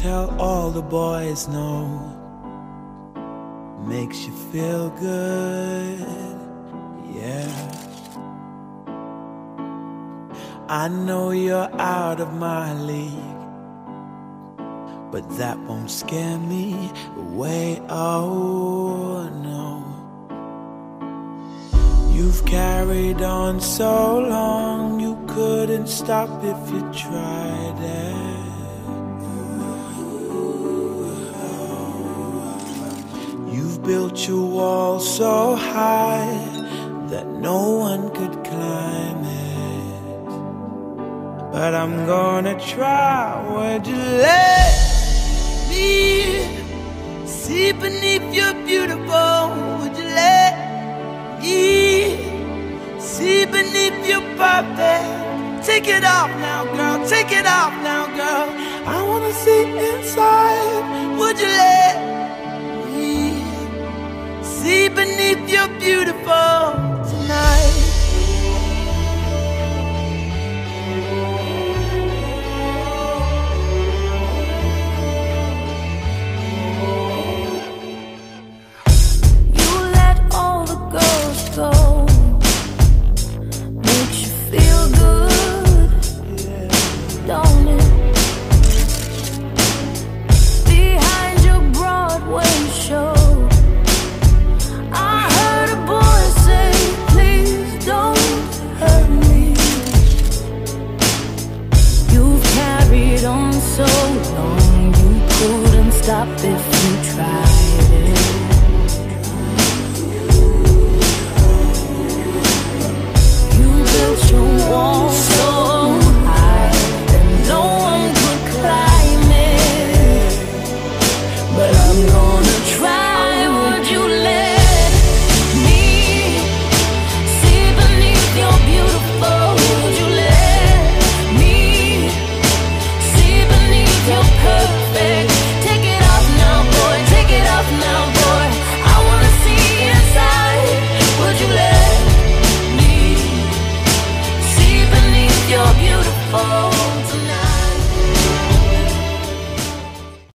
tell all the boys no. Makes you feel good, yeah. I know you're out of my league, but that won't scare me away, oh no. You've carried on so long, you couldn't stop if you tried it. You've built your wall so high that no one could climb it. But I'm gonna try. Would you let me see beneath your beautiful? Would you let me see beneath your perfect? Take it off now, girl. Take it off now, girl. I wanna see inside. Would you let me see beneath your beautiful?